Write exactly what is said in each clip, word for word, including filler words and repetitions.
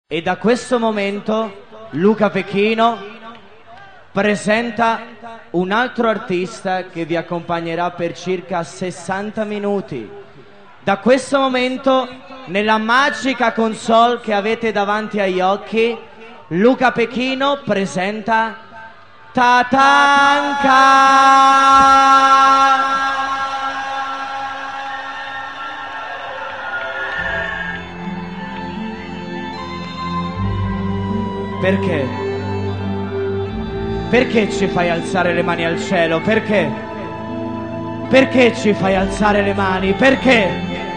E da questo momento Luca Pechino presenta un altro artista che vi accompagnerà per circa sessanta minuti. Da questo momento, nella magica console che avete davanti agli occhi, Luca Pechino presenta Tatanka! Perché? Perché ci fai alzare le mani al cielo? Perché? Perché ci fai alzare le mani? Perché?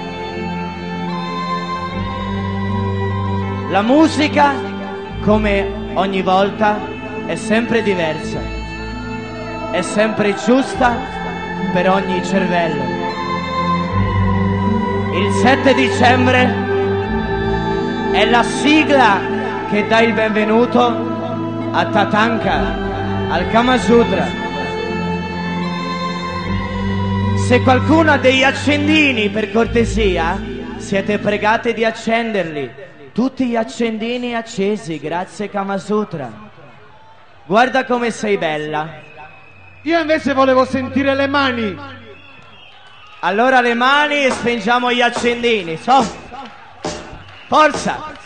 La musica, come ogni volta, è sempre diversa. È sempre giusta per ogni cervello. Il sette dicembre è la sigla che dà il benvenuto a Tatanka, al Kama Sutra. Se qualcuno ha degli accendini, per cortesia, siete pregate di accenderli. Tutti gli accendini accesi, grazie Kama Sutra. Guarda come sei bella. Io invece volevo sentire le mani. Allora le mani e spengiamo gli accendini, so? Forza!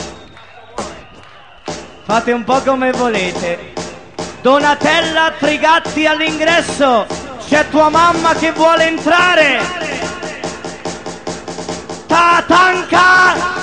Fate un po' come volete. Donatella Trigatti all'ingresso. C'è tua mamma che vuole entrare. Tatanka!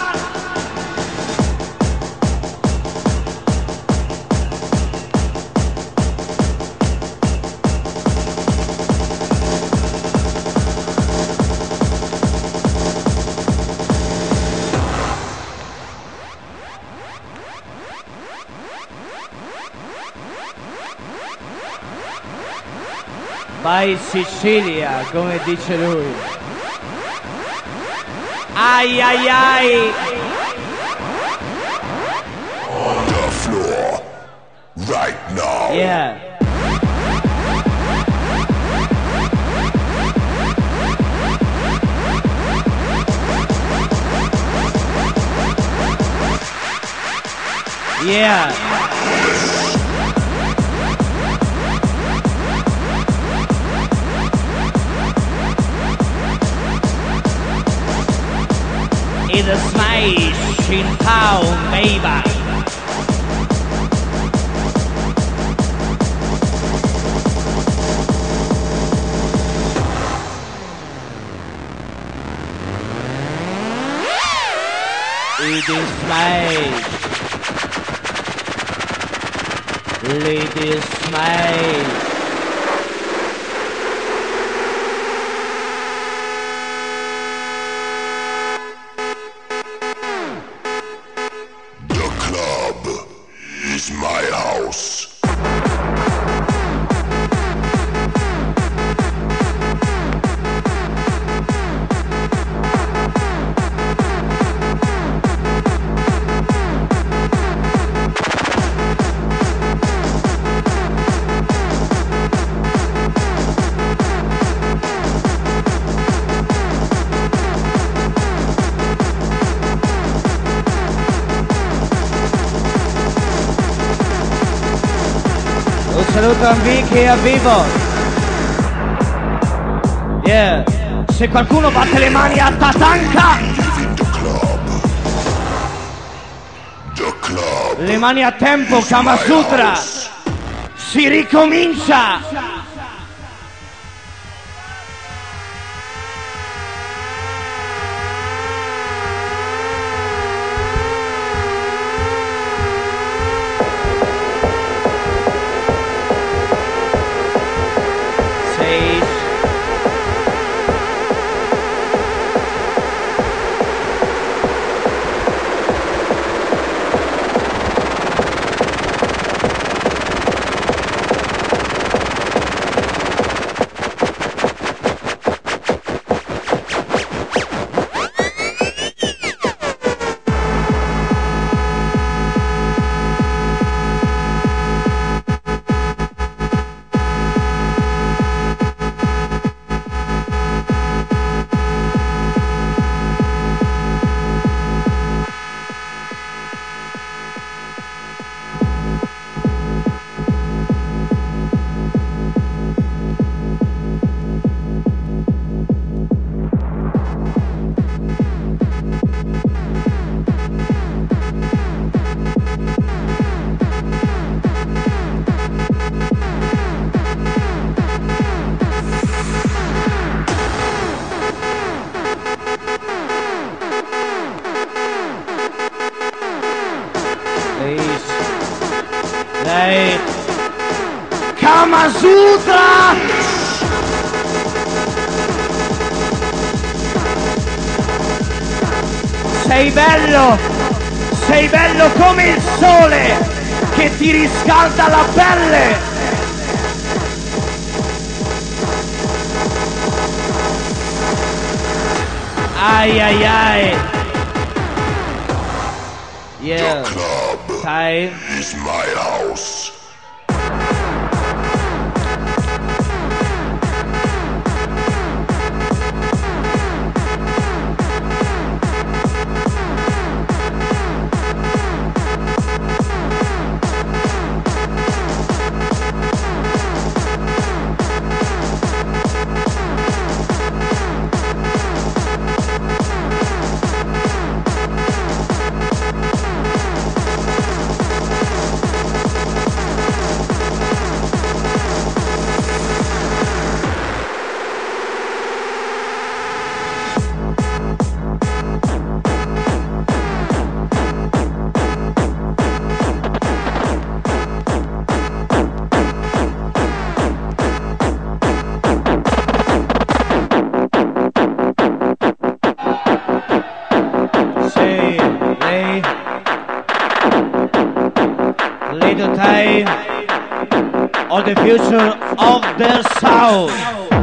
Vai Sicilia, come dice lui. Ai ai ai. On the floor, right now. Yeah. Yeah. It's a smash in town, baby. It is smash. It is smash. My house. Saluto a Vicky e a Vivo. Yeah. Se qualcuno batte le mani a Tatanka, le mani a tempo, Kama Sutra. Si ricomincia. Kama Sutra! Sei bello! Sei bello come il sole che ti riscalda la pelle! Ai ai ai! Yeah! Sai? Is my house. Of the future of the South.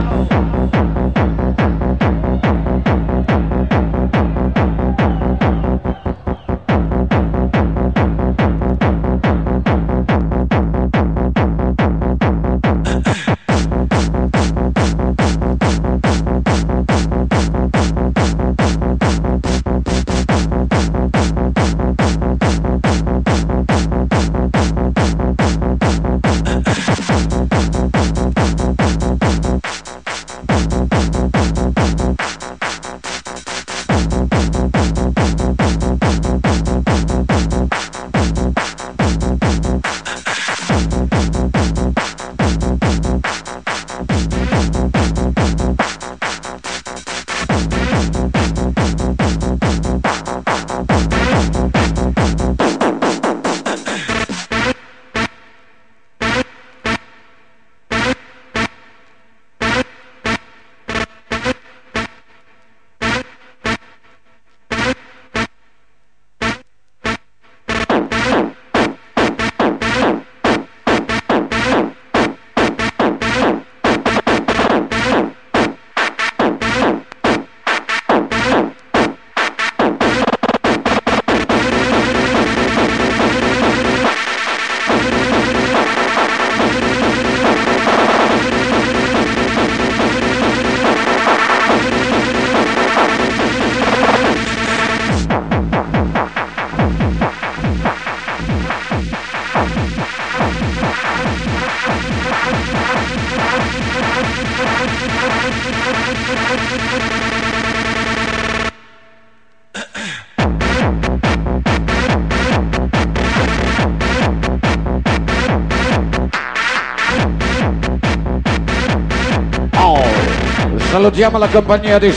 Salutiamo la compagnia di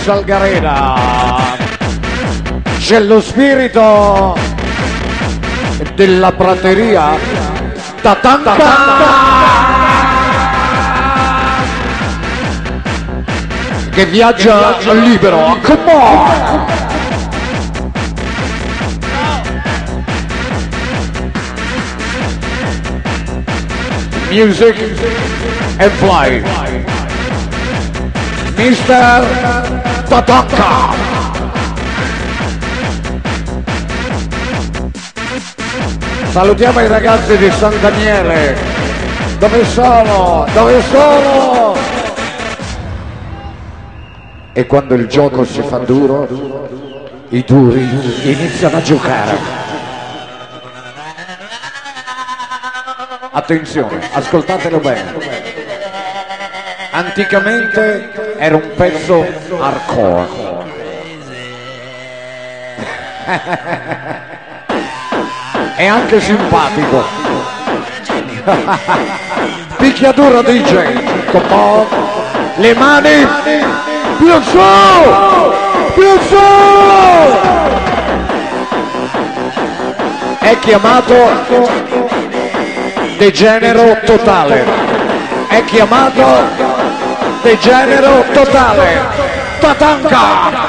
Salgarena. C'è lo spirito della prateria Tatanka che viaggia libero. Come on! Music and fly. mister Tatanka. Salutiamo i ragazzi di San Daniele. Dove sono? Dove sono? E quando il gioco si fa duro, i duri iniziano a giocare. Attenzione, ascoltatelo bene. Anticamente era un pezzo hardcore. È anche simpatico. Picchiaduro D J. Come on. Le mani più su, più su. È chiamato degenero totale. è chiamato degenero totale, Tatanka.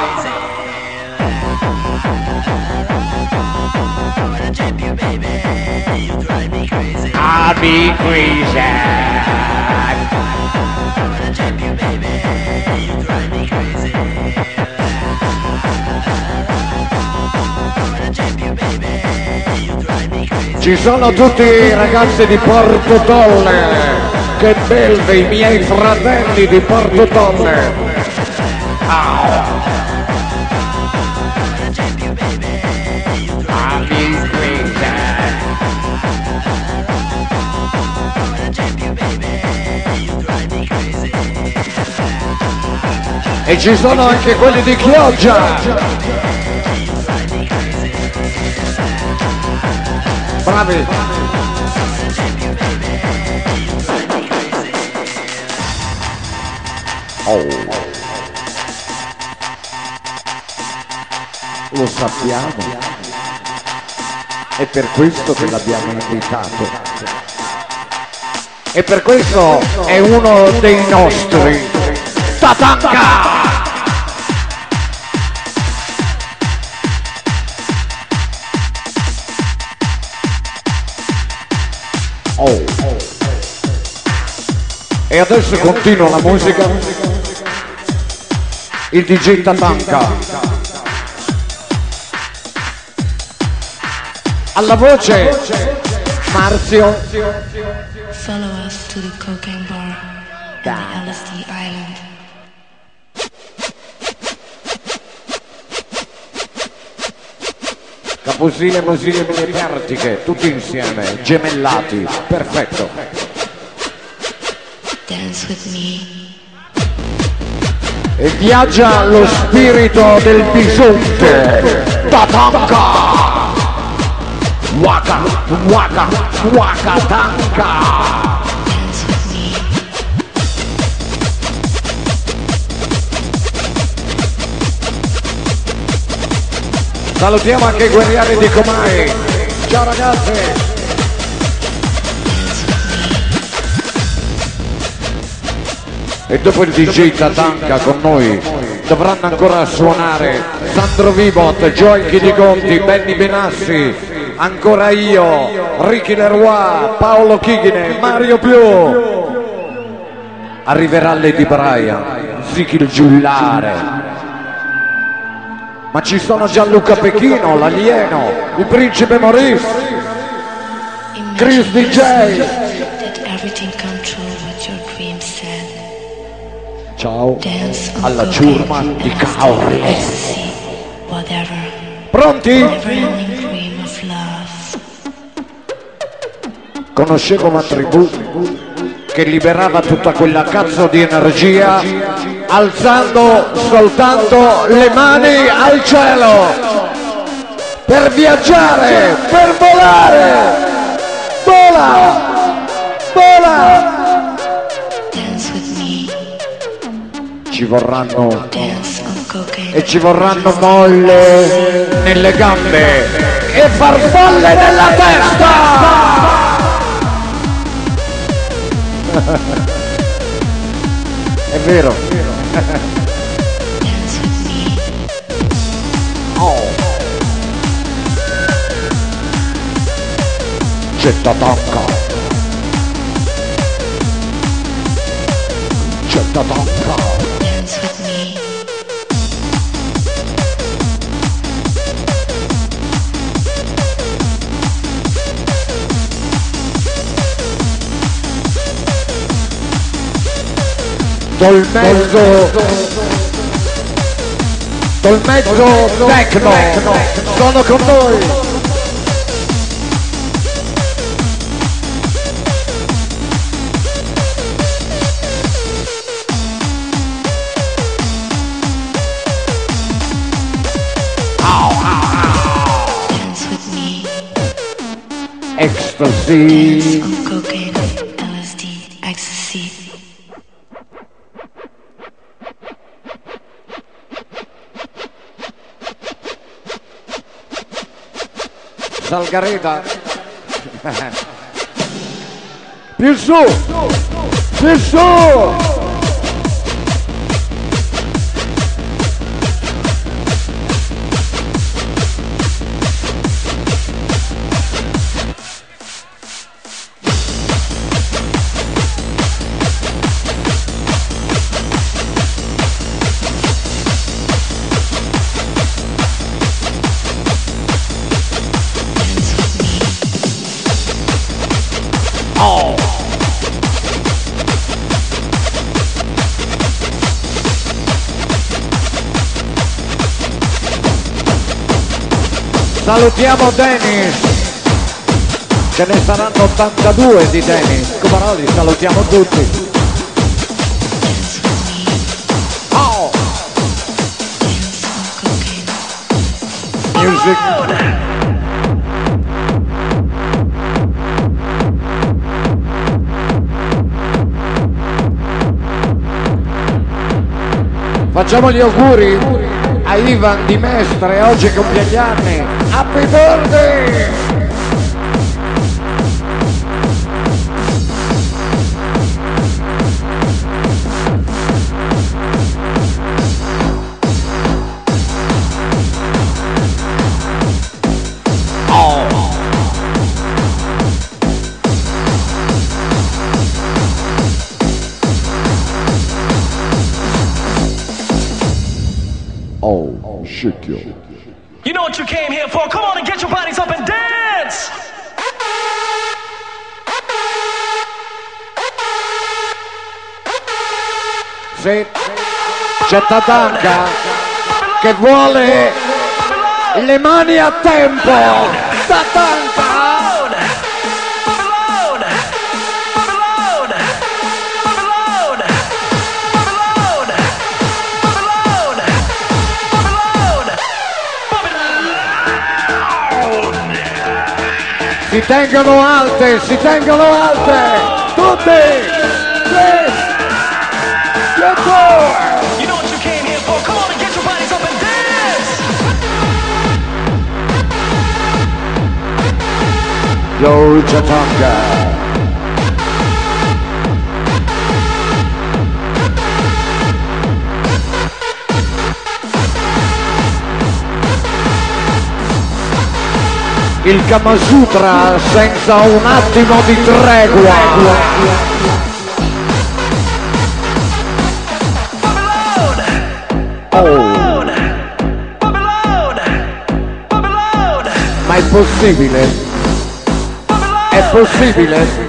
I'll be crazy. Ci sono tutti i ragazzi di Porto Tolle, che belve, i miei fratelli di Porto Tolle. Ah. E ci sono anche quelli di Chioggia. Bravi. Oh. Lo sappiamo. È per questo che l'abbiamo invitato. E per questo è uno dei nostri. Tatanka! Oh. E adesso continua la musica. Il D J Tatanka. Alla voce Marzio. Follow us to the cocaine bar in the L S D island. Capusine, musine, mille pertiche, tutti insieme, gemellati, perfetto. Dance with me. E viaggia lo spirito del bisonte, Tatanka! Waka, waka, waka, tanka! Dance with me. Salutiamo anche i guerrieri di Comai. Ciao ragazzi. E dopo il D J Tatanka con noi dovranno ancora suonare Sandro Vivot, Joy Chidiconti, Benny Benassi, ancora io, Ricky Leroy, Paolo Chighine, Mario Più. Arriverà Lady Brian, Zichi il Giullare. Ma ci sono Gianluca Pechino, l'alieno, il principe Maurice, Chris D J. Ciao alla ciurma di Caorle. Pronti? Conoscevo una tribù che liberava tutta quella cazzo di energia alzando soltanto le mani al cielo per viaggiare, per volare. Vola, vola. Ci vorranno e ci vorranno molle nelle gambe e farfalle nella testa. È vero. Oh. C'è Tatanka. C'è Tatanka. Dol mezzo, dol mezzo tecno, sono con noi. Dance with me. Ecstasy. Dance on cocaine, L S D, ecstasy. Salgareta. Più su. Sì, su! Salutiamo Dennis, ce ne saranno ottantadue di Dennis, come no, li salutiamo tutti. Oh. Music. Facciamo gli auguri a Ivan di Mestre, oggi compie gli anni. Happy birthday! Oh, shake yo. You know what you came here for? Come on and get your bodies up and dance! Sì, c'è Tatanka che vuole le mani a tempo. Tatanka! Si tengono alte, si tengono alte, tutti! Please! Let's go! You know what you came here for? Come on and get your bodies up and dance! Yo, Tatanka! Il Kama Sutra senza un attimo di tregua. Oh. Ma è possibile? È possibile?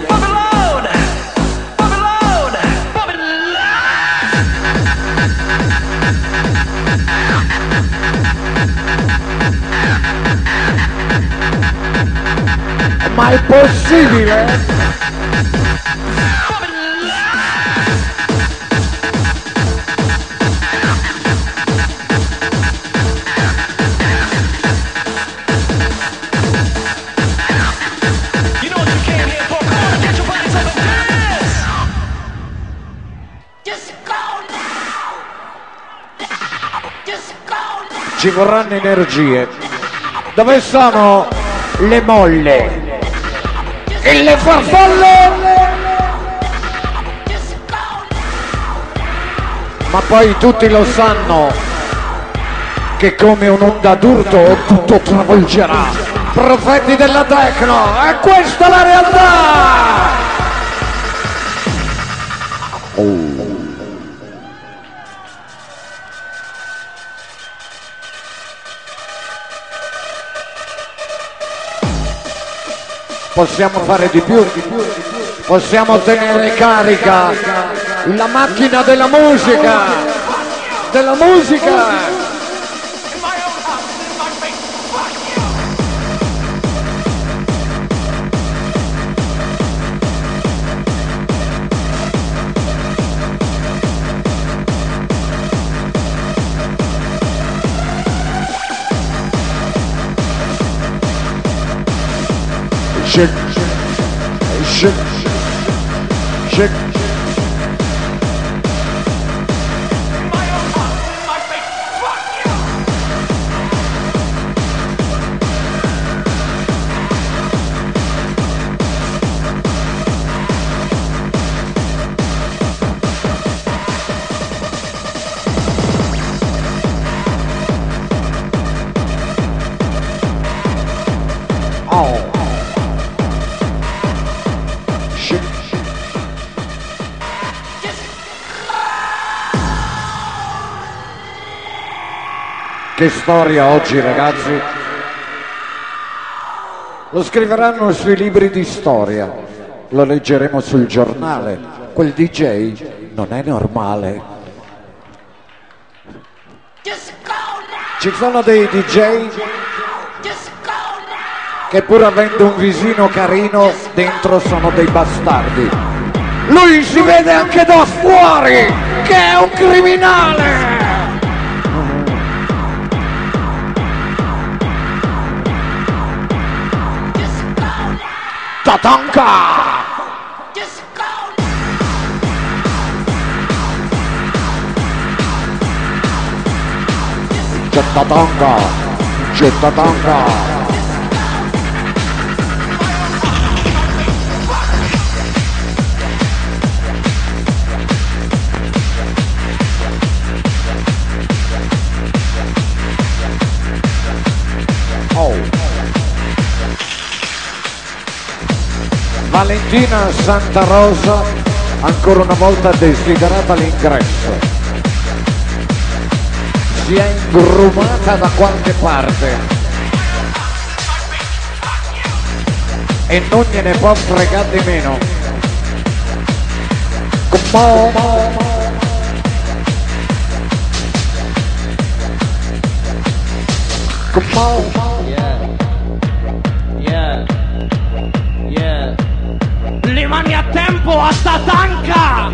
Ma è possibile? You know what you came here for? Come on and get your bodies up and dance! Just go now! Now! Just go now! Ci vorranno energie. Dove sono le molle? E le farfalle! Ma poi tutti lo sanno che come un'onda d'urto tutto travolgerà. Profeti della techno, e questa è la realtà! Oh. Possiamo fare di più, possiamo tenere carica la macchina della musica, della musica. Shake, shake, shake. Che storia oggi, ragazzi. Lo scriveranno sui libri di storia, lo leggeremo sul giornale. Quel D J non è normale. Ci sono dei D J che pur avendo un visino carino dentro sono dei bastardi. Lui si vede anche da fuori che è un criminale. Tatanka! C'è Tatanka! C'è Tatanka! Valentina Santa Rosa, ancora una volta desiderata l'ingresso. Si è ingrumata da qualche parte e non gliene può fregare di meno. Come Come Le mani a tempo a Tatanka!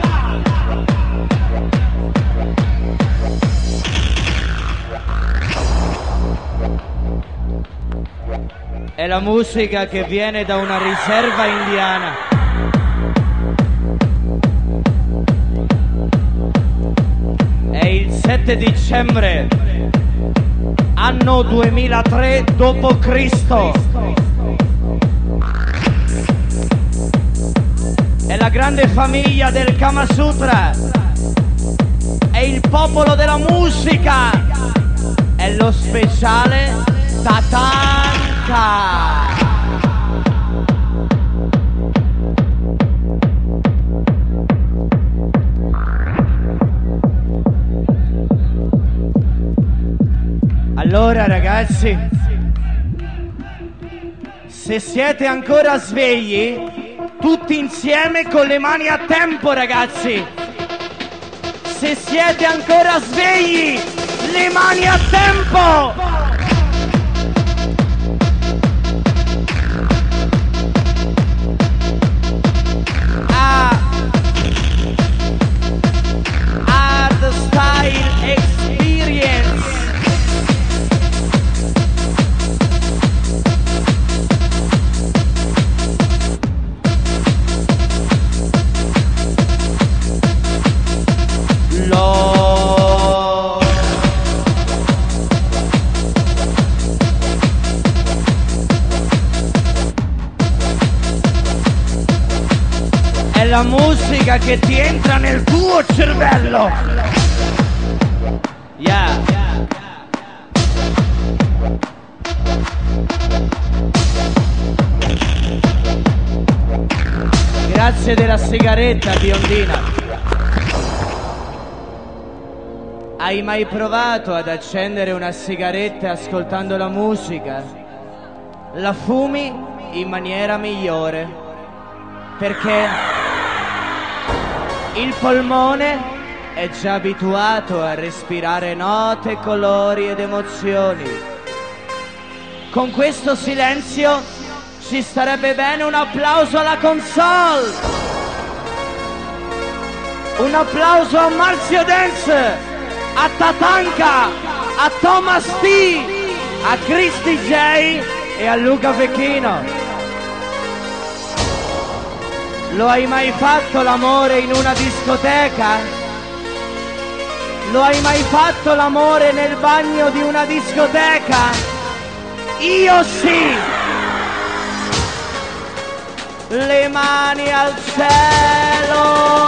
È la musica che viene da una riserva indiana. È il sette dicembre, anno duemilatré dopo Cristo. È la grande famiglia del Kama Sutra, è il popolo della musica, è lo speciale Tatanka. Allora ragazzi, se siete ancora svegli, tutti insieme con le mani a tempo, ragazzi. Se siete ancora svegli, le mani a tempo. Ah, Hard Style Experience. È la musica che ti entra nel tuo cervello. Yeah. Grazie della sigaretta, biondina. Hai mai provato ad accendere una sigaretta ascoltando la musica? La fumi in maniera migliore, perché il polmone è già abituato a respirare note, colori ed emozioni. Con questo silenzio ci starebbe bene un applauso alla console. Un applauso a Marzio Dance, a Tatanka, a Thomas T, a Chris D J e a Luca Fecchino. Lo hai mai fatto l'amore in una discoteca? Lo hai mai fatto l'amore nel bagno di una discoteca? Io sì! Le mani al cielo!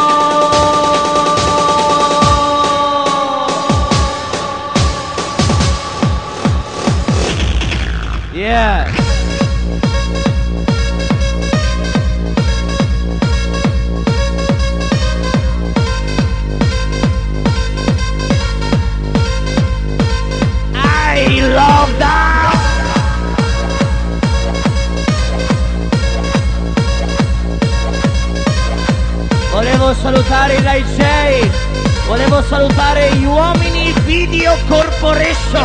Yeah! volevo salutare il D J, volevo salutare gli uomini Video Corporation.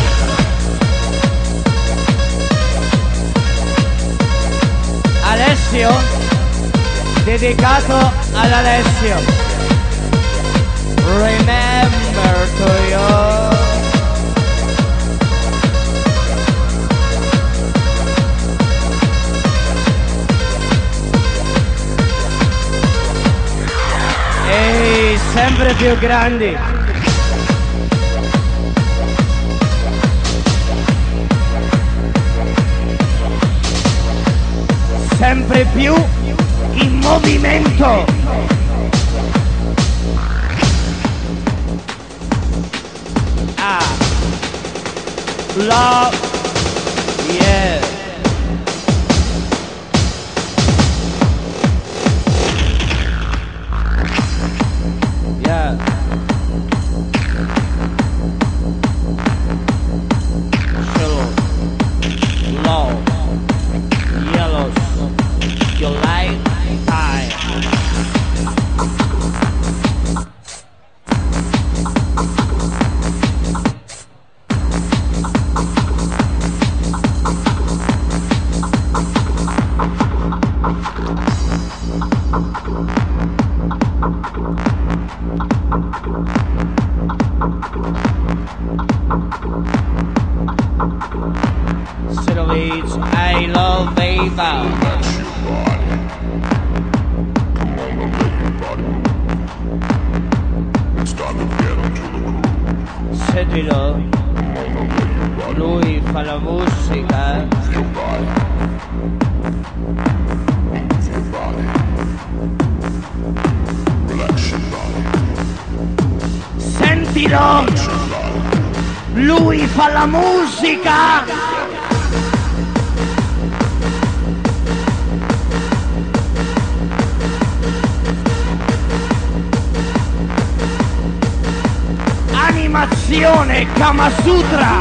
Alessio, dedicato ad Alessio. Remember to you. Ehi, sempre più grandi. Sempre più in movimento. Ah. Love. Yeah. Yeah. Shallow, low, yellows, you like time. Silhouettes, I love Ava. Sentilo, lui fa la musica. Sentilo, lui fa la musica. Animazione Kama Sutra.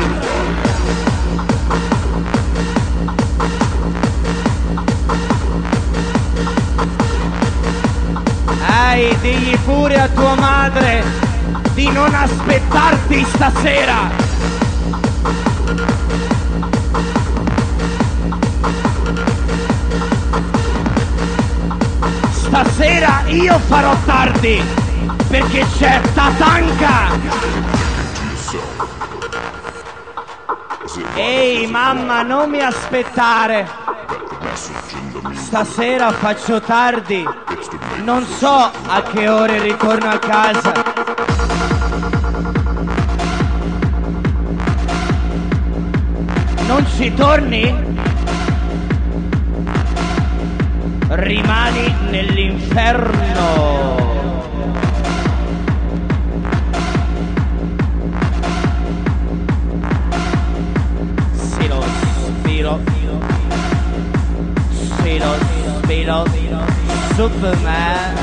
Ehi, digli pure a tua madre di non aspettarti stasera. Stasera io farò tardi perché c'è Tatanka. Ehi mamma, non mi aspettare. Stasera faccio tardi. Non so a che ore ritorno a casa. Non ci torni? Rimani nell'inferno. Silo, spiro, silo, spiro, Superman.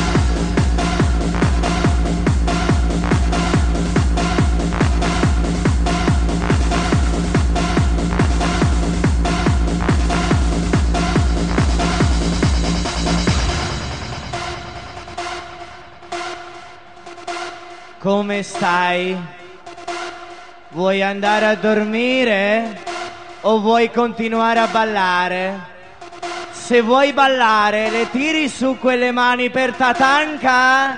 Come stai? Vuoi andare a dormire o vuoi continuare a ballare? Se vuoi ballare, le tiri su quelle mani per Tatanka?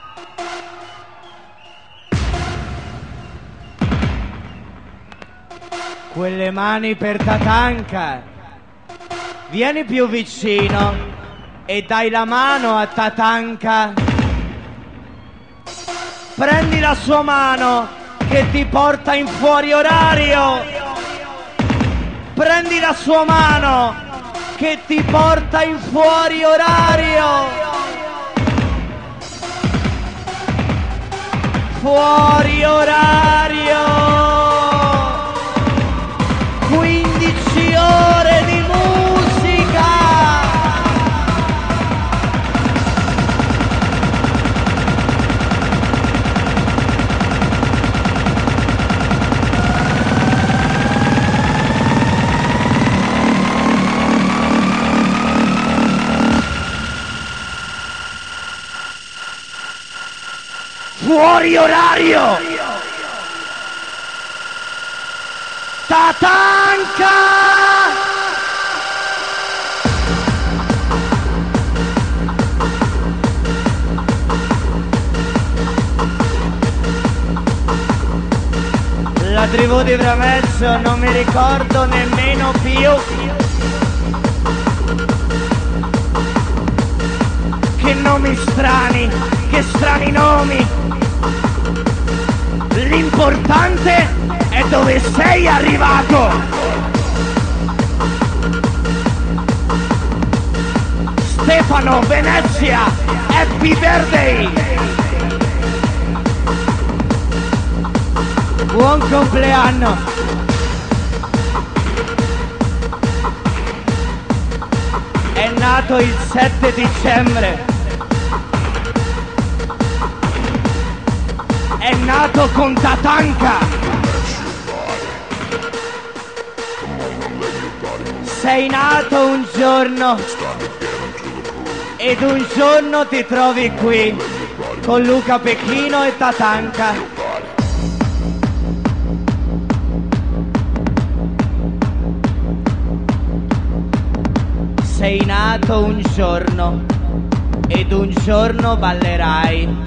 Quelle mani per Tatanka. Vieni più vicino e dai la mano a Tatanka. Prendi la sua mano che ti porta in fuori orario. Prendi la sua mano che ti porta in fuori orario. Fuori orario. quindici ore di musica. fuori orario. Tatanka! La tribù di Bramezzo non mi ricordo nemmeno più che nomi strani, che strani nomi. L'importante è dove sei arrivato. Stefano, Venezia, happy birthday! Buon compleanno! È nato il sette dicembre. È nato con Tatanka. Sei nato un giorno ed un giorno ti trovi qui con Luca Pechino e Tatanka. Sei nato un giorno ed un giorno ballerai.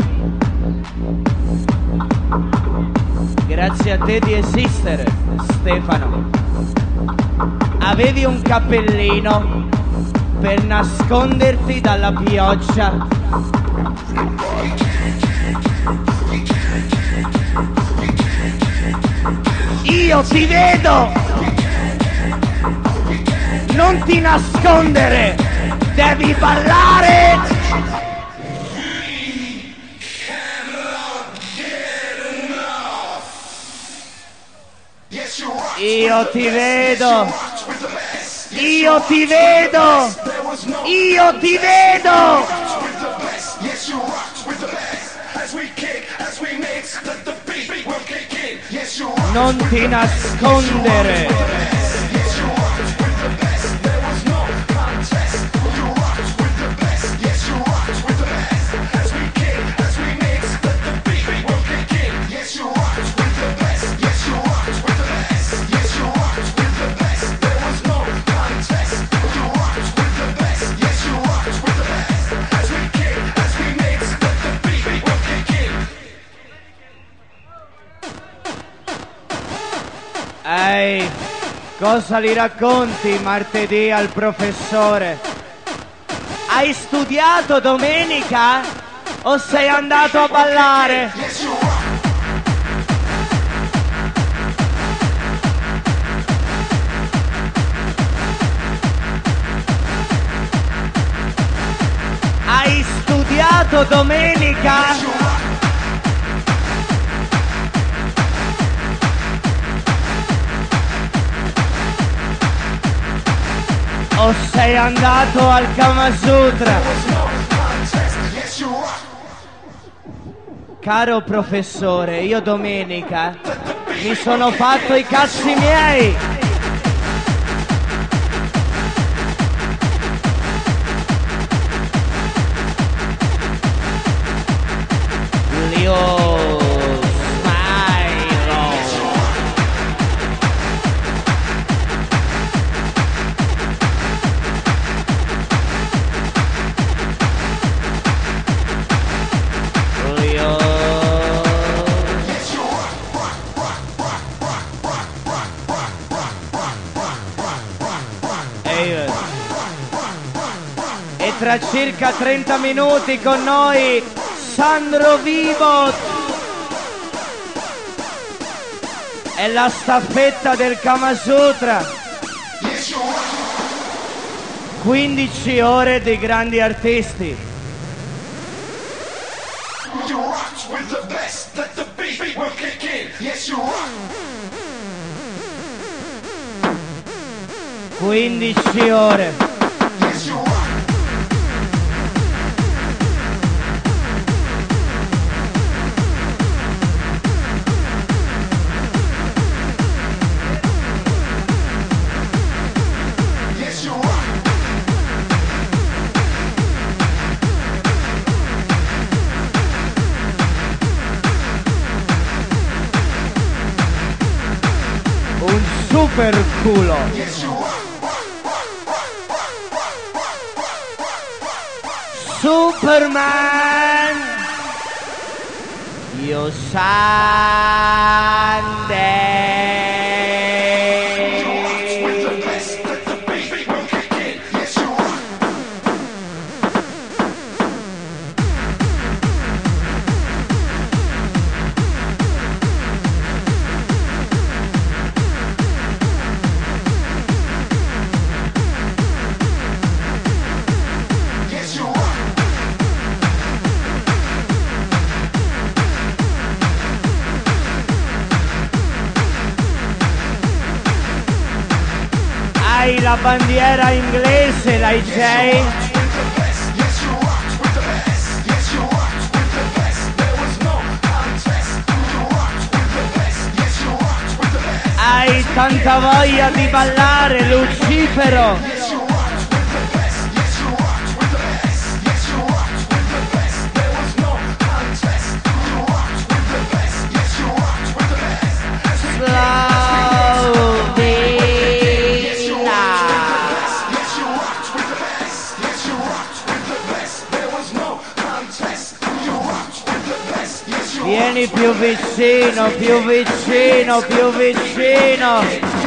Grazie a te di esistere, Stefano. Avevi un cappellino per nasconderti dalla pioggia. Io ti vedo! Non ti nascondere! Devi ballare! Io ti vedo! Io ti vedo! Io ti vedo! Non ti nascondere! Ehi, cosa gli racconti martedì al professore? Hai studiato domenica o sei andato a ballare? Hai studiato domenica? O sei andato al Kama Sutra? Caro professore, io domenica mi sono fatto i cazzi miei! Leo e tra circa trenta minuti con noi Sandro Vibot e la staffetta del Kama Sutra. quindici ore di grandi artisti. quindici ore. culo. Superman, io Sunday. Hai la bandiera inglese, la I J. Hai tanta voglia di ballare, Lucifero. Vieni più vicino, più vicino, più vicino.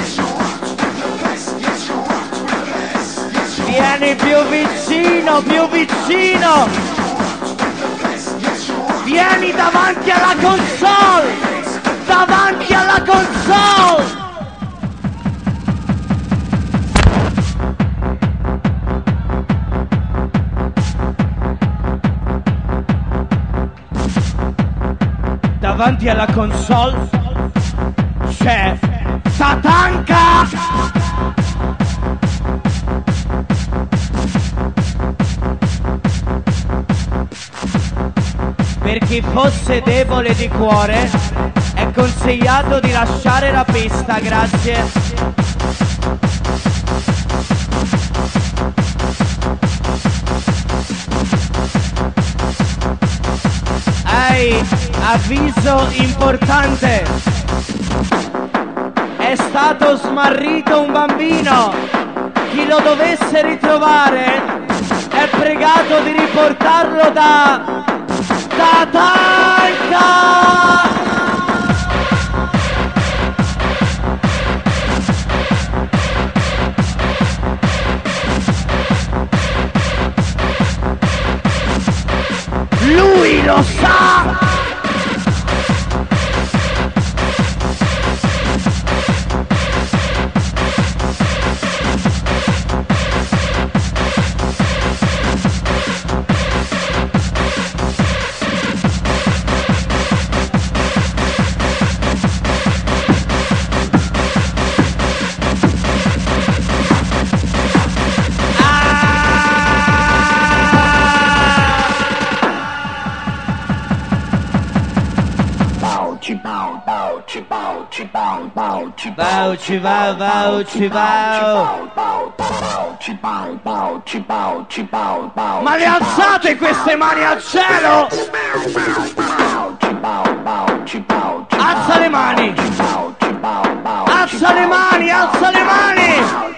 Vieni più vicino, più vicino. Vieni davanti alla console. Davanti alla console. Davanti alla console c'è Tatanka! Per chi fosse debole di cuore è consigliato di lasciare la pista, grazie. Ehi, avviso importante, è stato smarrito un bambino, chi lo dovesse ritrovare è pregato di riportarlo da Tatanka! Lui lo sa! Bauci bau, bauci bau. Ma le alzate queste mani al cielo? Alza le mani! Alza le mani, alza le mani!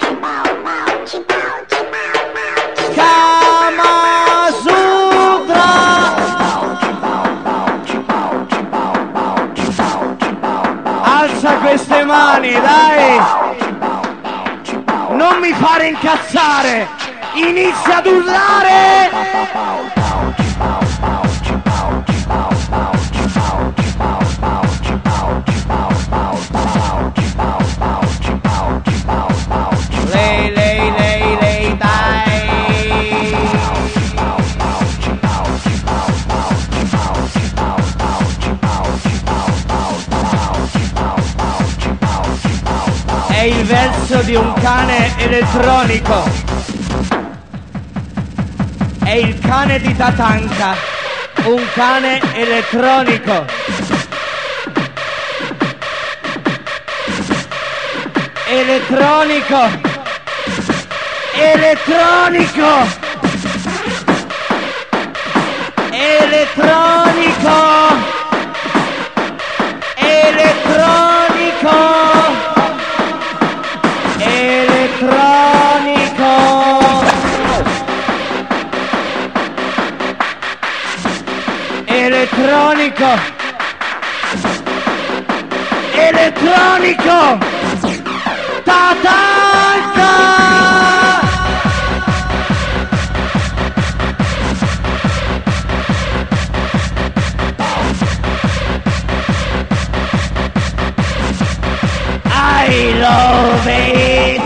Kama Sutra! Alza queste mani, dai! Non mi fare incazzare! Inizia ad urlare! Lei, lei, lei, lei, dai! È il verso di un cane elettronico. È il cane di Tatanka, un cane elettronico. Elettronico. Elettronico. Elettronico. Elettronico. elettronico, elettronico, Tatanka! I love it!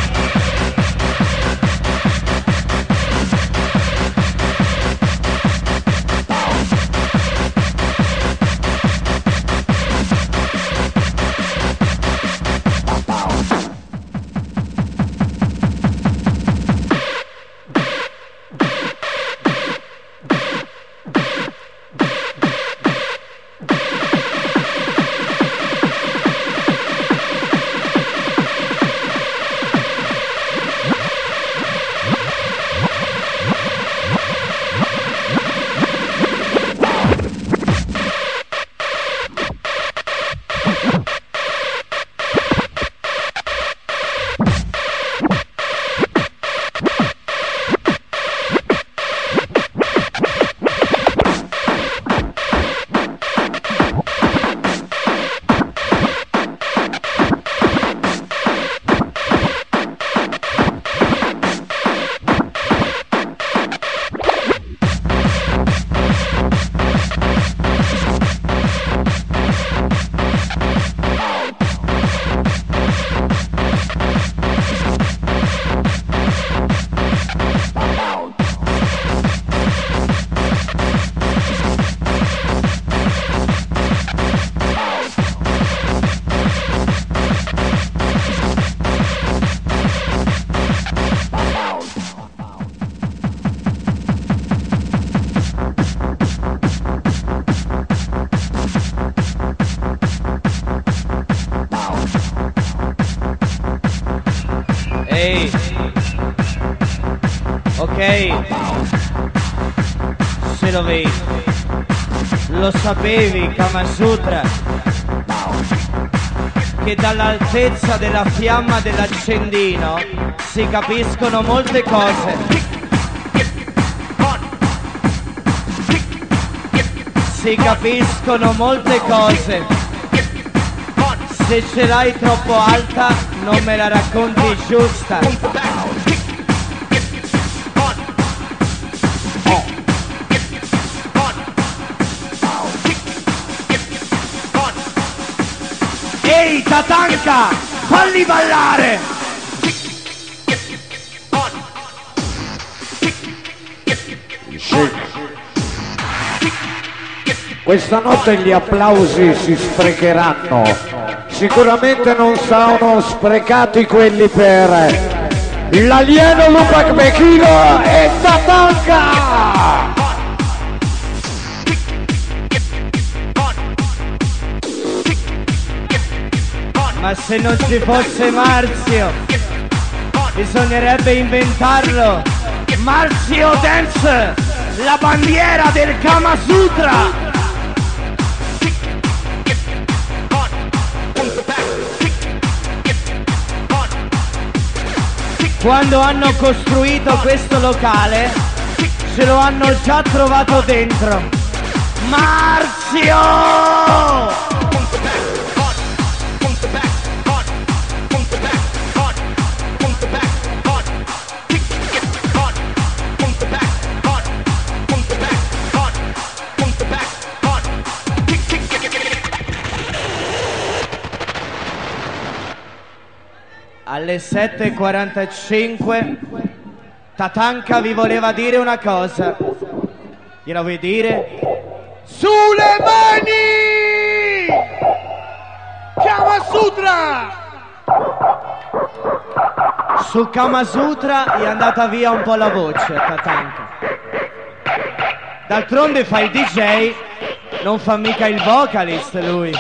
Ehi, ok, se lo vedi, lo sapevi Kamasutra, che dall'altezza della fiamma dell'accendino si capiscono molte cose. Si capiscono molte cose. Se ce l'hai troppo alta non me la racconti giusta. Ehi Tatanka, falli ballare! Questa notte gli applausi si sprecheranno. Sicuramente non saranno sprecati quelli per l'alieno Luca Pechino e Tatanka! Ma se non ci fosse Marzio, bisognerebbe inventarlo. Marzio Dance, la bandiera del Kamasutra! Quando hanno costruito questo locale, ce lo hanno già trovato dentro. Marzio! Alle sette e quarantacinque Tatanka vi voleva dire una cosa. Gliela vuoi dire? Sulle mani! Kamasutra! Su Kamasutra gli è andata via un po' la voce a Tatanka. D'altronde fa il D J, non fa mica il vocalist lui.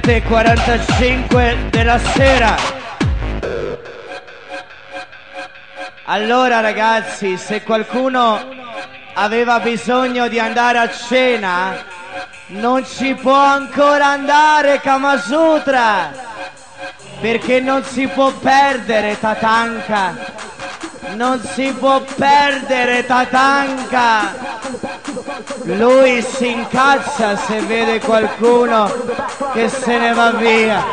sette e quarantacinque della sera. Allora ragazzi, se qualcuno aveva bisogno di andare a cena, non ci può ancora andare Kamasutra, perché non si può perdere Tatanka, non si può perdere Tatanka. Lui si incazza se vede qualcuno che se ne va via.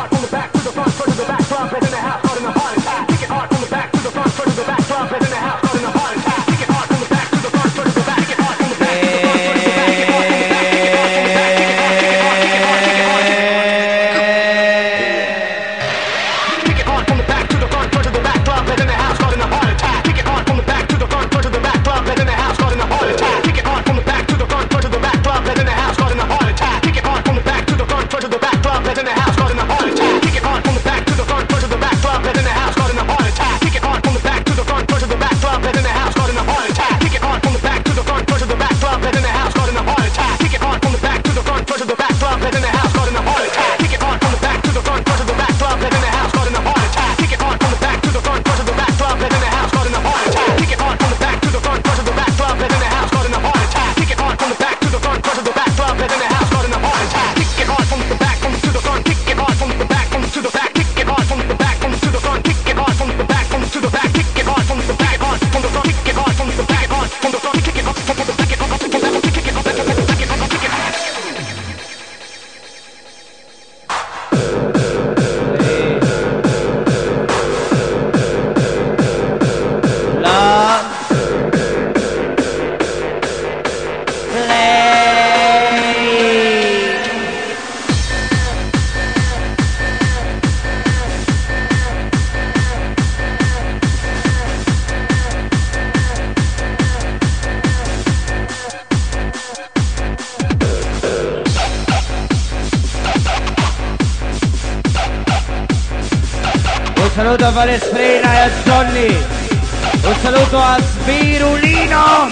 Un saluto a Palestrina e a Johnny. Un saluto a Spirulino.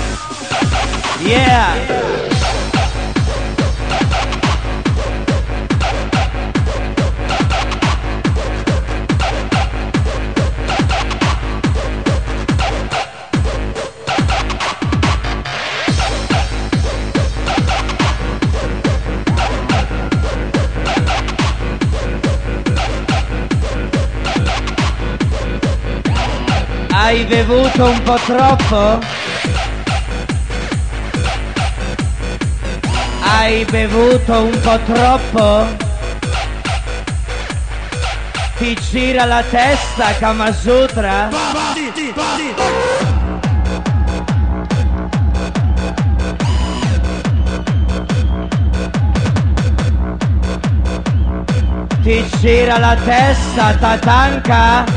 Yeah. Hai bevuto un po' troppo? Hai bevuto un po' troppo? Ti gira la testa, Kamasutra? Ti gira la testa, Tatanka?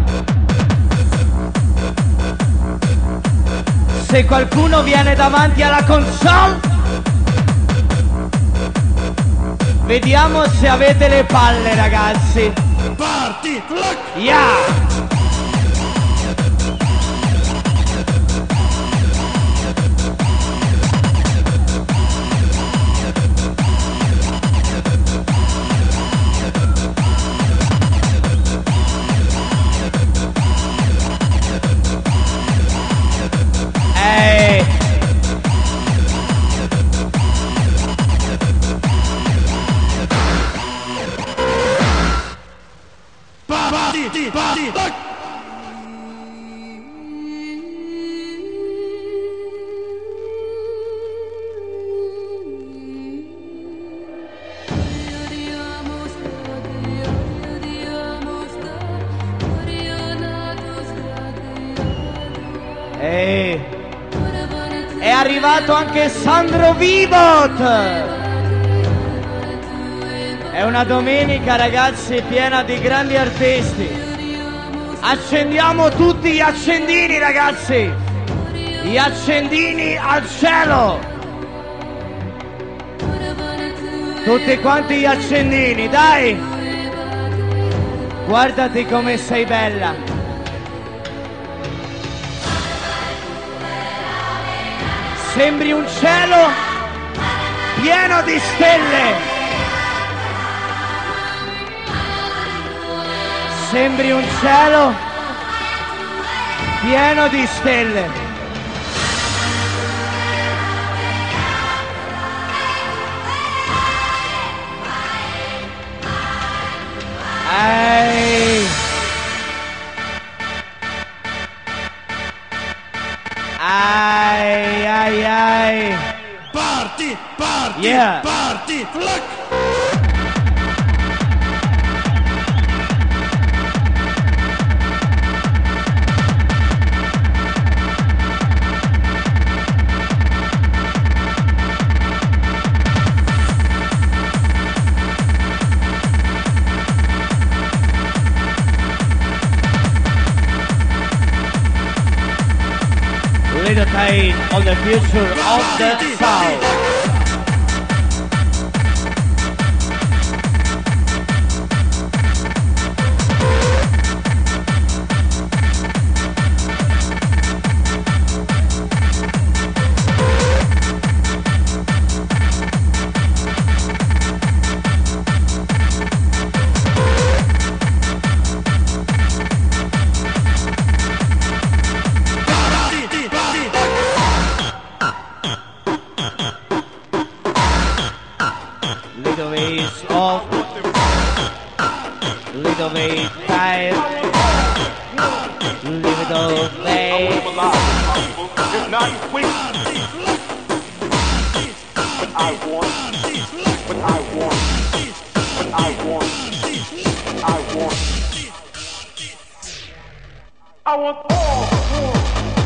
Se qualcuno viene davanti alla console, vediamo se avete le palle, ragazzi. Parti, Yeah! Ehi, è arrivato anche Sandro Vibot. È una domenica, ragazzi, piena di grandi artisti. Accendiamo tutti gli accendini, ragazzi. Gli accendini al cielo. Tutti quanti gli accendini, dai. Guardati come sei bella. Sembri un cielo pieno di stelle. sembri un cielo pieno di stelle. Ai. Ai, ai, ai. Party, party, Yeah. party, flack. Little Tain on the future of the South. Little ways of little ways time, little ways. If not quick, but I want, but I want, but I want, I want, I want all the war.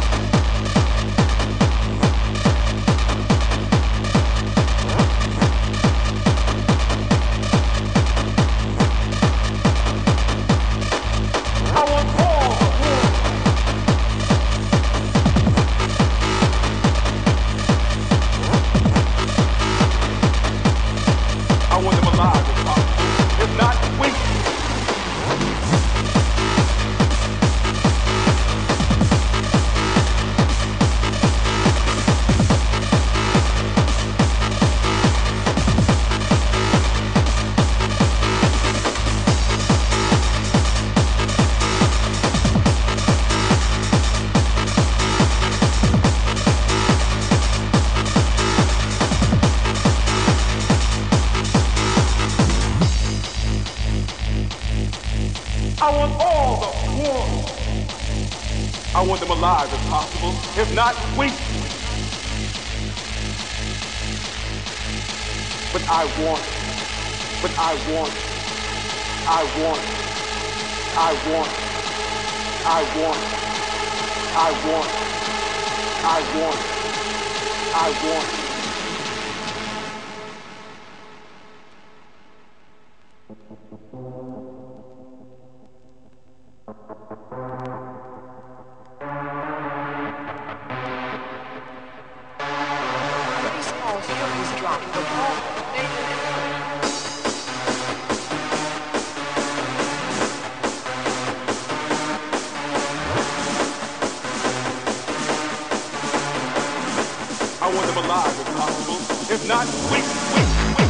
I want all the war. I want them alive if possible, if not weak. But I want, but I want, I want, I want, I want, I want, I want, I want. I want them alive if possible, if not weak, weak, weak.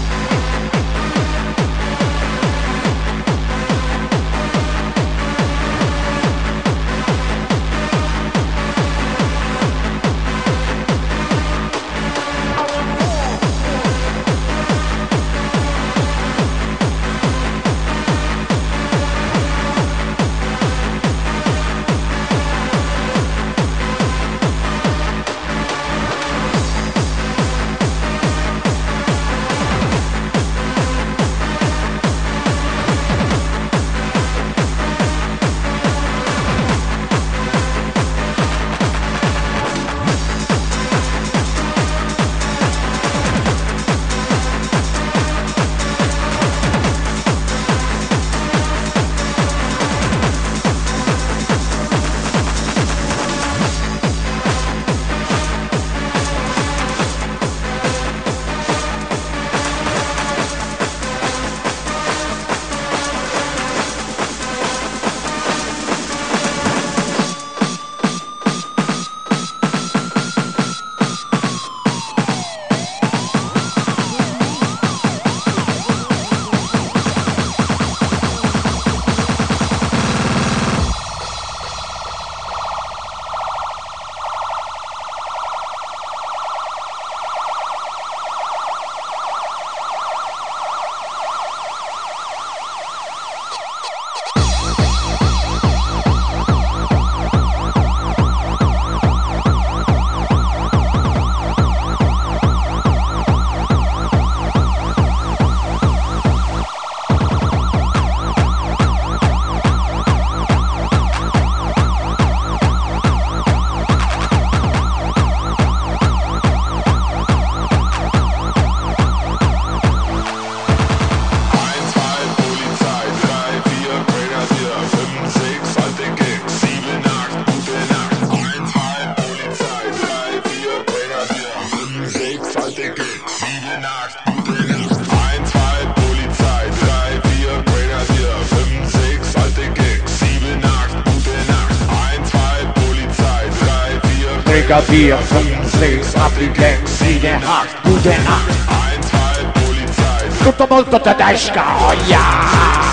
Krieger, wir fünf, Applikenz-Siege, Hacht, gute Nacht. Tutto molto tedesca, oh yeah!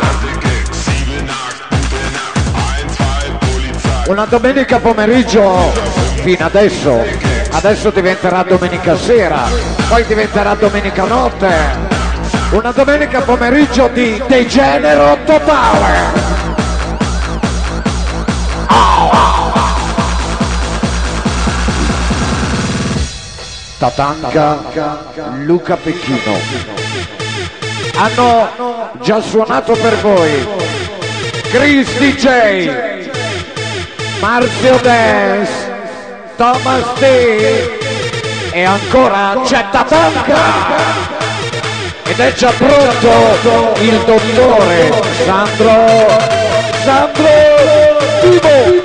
Una domenica pomeriggio fino adesso, adesso diventerà domenica sera, poi diventerà domenica notte, una domenica pomeriggio di degenero totale. Oh, oh, oh. Tatanka, Luca Pechino hanno già suonato per voi Chris D J, Marzio Dance, Thomas D e ancora c'è Tatanka ed è già pronto il dottore Sandro Sandro Vivo.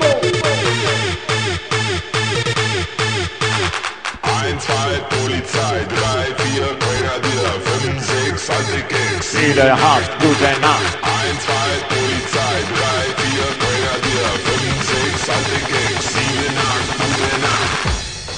Sieben, acht, gute Nacht. eins, zwei, Polizei, drei, vier, Grenadier, fünf, sechs, alte Gags, sieben, acht, gute Nacht.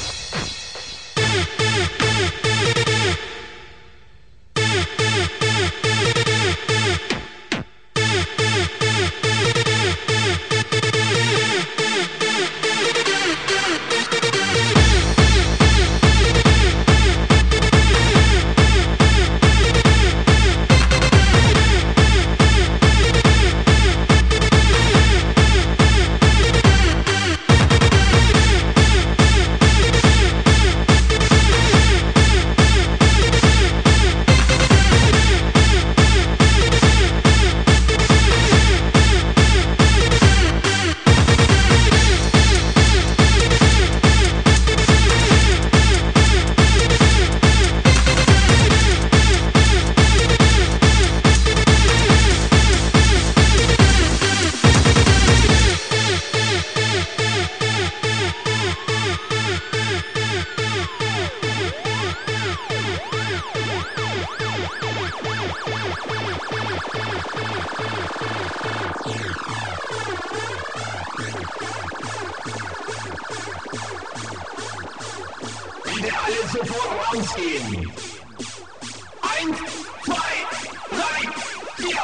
Bitte alle sofort rausgehen. Eins, zwei, drei, vier.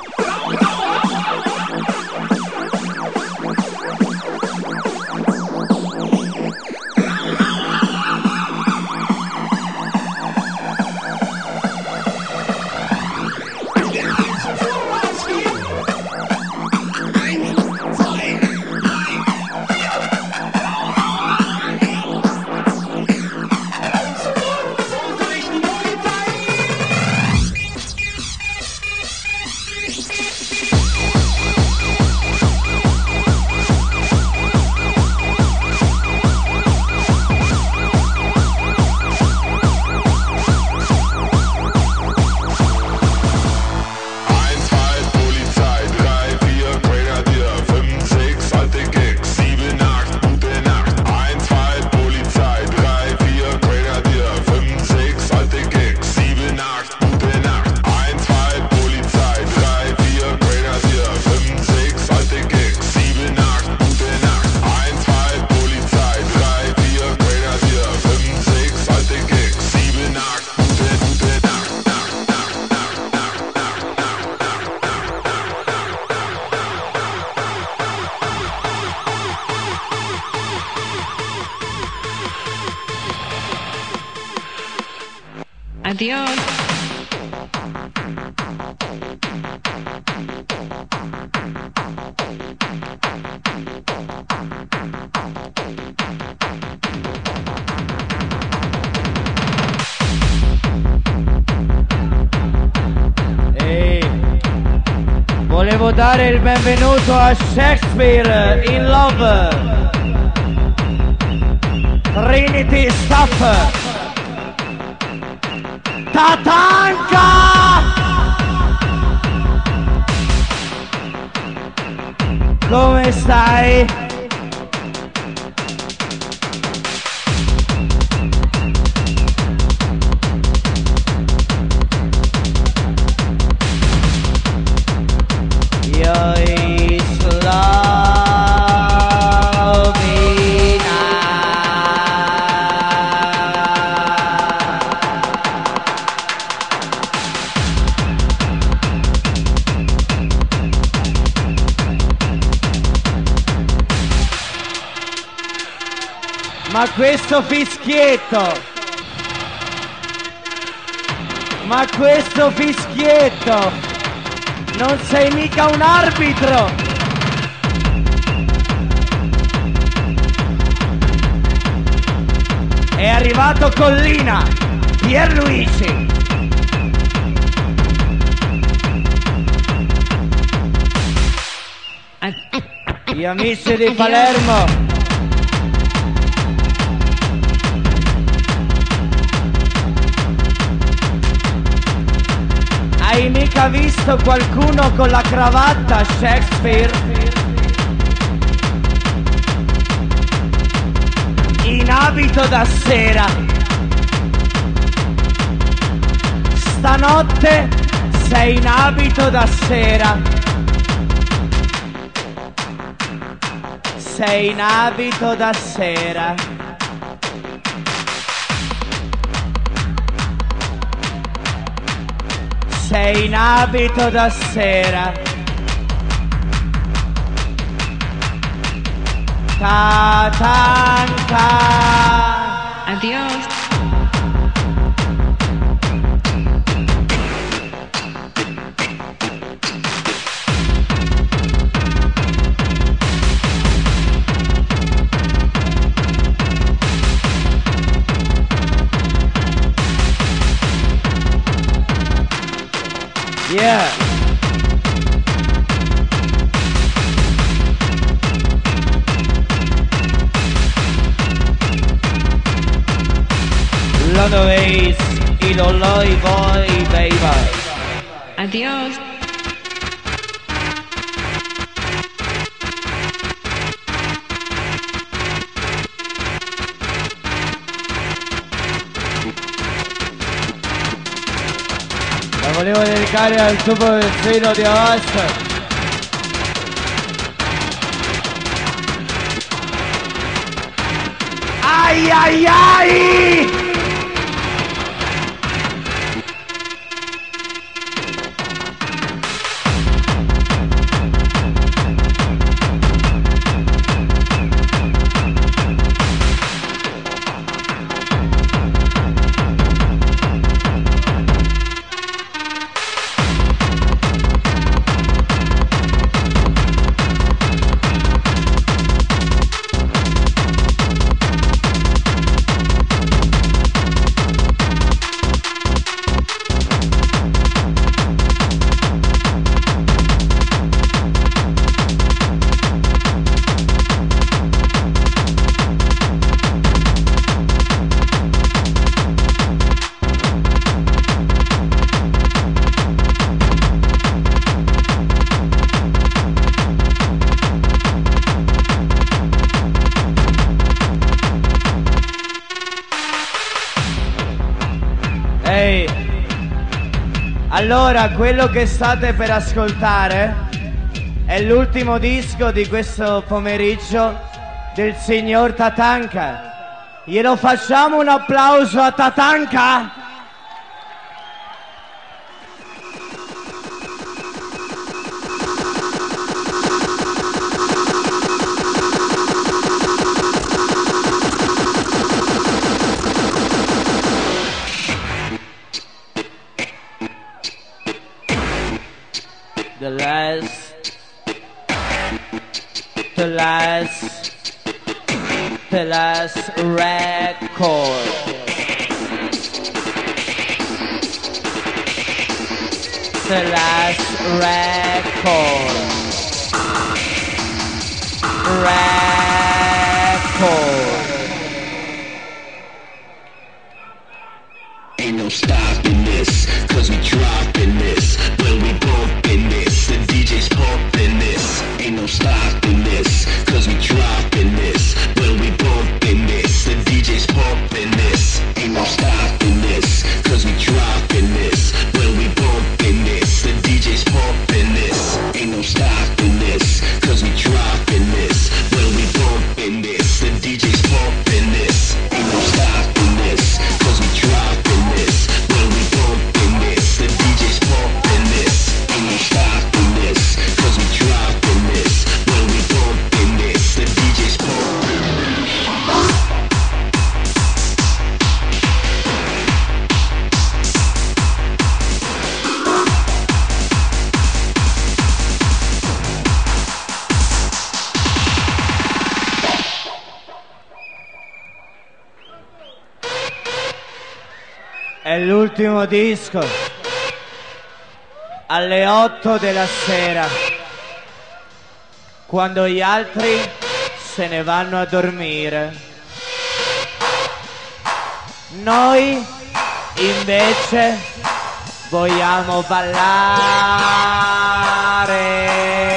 Adios. Ehi, volevo dare il benvenuto a Shakespeare in Love, Trinity Staff, Tatanka! Come stai? Io Islamina. Ma questo fischietto, ma questo fischietto, non sei mica un arbitro. È arrivato Collina, Pierluigi. Gli amici di Palermo. Hai mica visto qualcuno con la cravatta, Shakespeare? In abito da sera. Stanotte sei in abito da sera. Sei in abito da sera. Sei in abito da sera. Tatanka. Adios. Yeah. Lo dov'eis, idoloi voi, baby. Adios. La volevo dedicare al super vecino di Os. Ai ai ai! Ehi, allora quello che state per ascoltare è l'ultimo disco di questo pomeriggio del signor Tatanka. Glielo facciamo un applauso a Tatanka? The last, the last, the last record. The last record. Record. Ain't no stopping this, cause we dropping this. When we bumping this, the D J's pumping this. Ain't no stopping this, cause we dropping this. When we bumping this, the D J's pumping this. Ain't no stopping this, cause we dropping this. When we bumping this, the D J's pumping this. Ain't no stopping this, cause we dropping this. When we bumping this, the D J's pumping this. Ain't no stopping this, cause we dropping this. When we bumping this, the D l'ultimo disco. Alle otto della sera, quando gli altri se ne vanno a dormire, noi invece vogliamo ballare.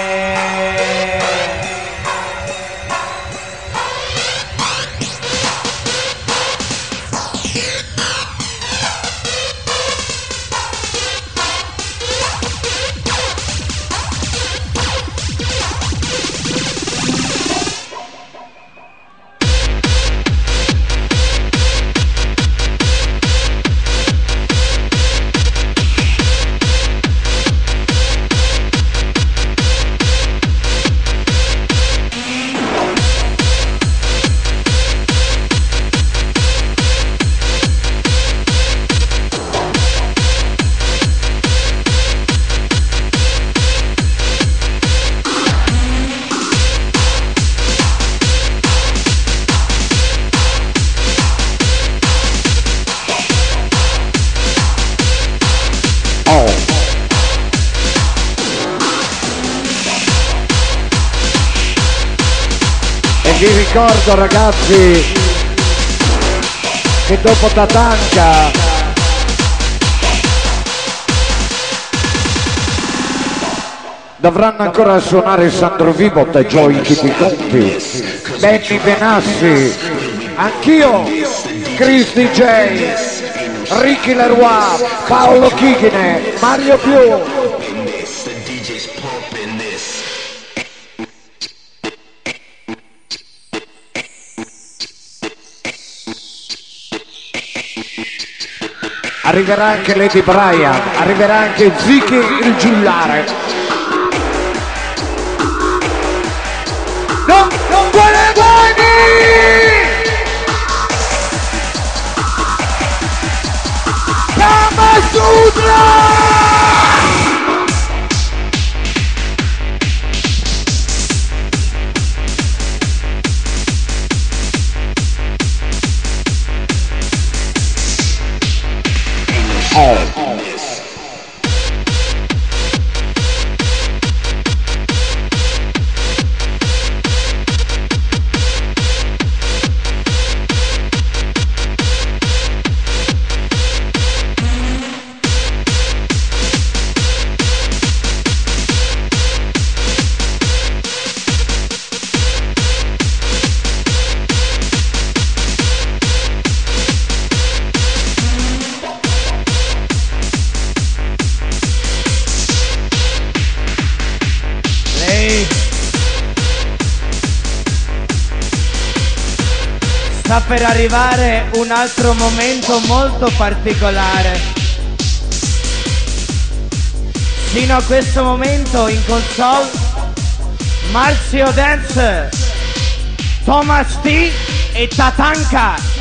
Vi ricordo ragazzi che dopo Tatanka dovranno ancora suonare Sandro Vibot e Joy Chiticonti, Benny Benassi, anch'io, Chris D J, Ricky Leroy, Paolo Chichine, Mario Più. Arriverà anche Lady Brian, arriverà anche Ziki il giullare. No, non vuole buoni! Kama Sutra! Oh. Sta per arrivare un altro momento molto particolare. Fino a questo momento in console Marzio Dance, Thomas T e Tatanka.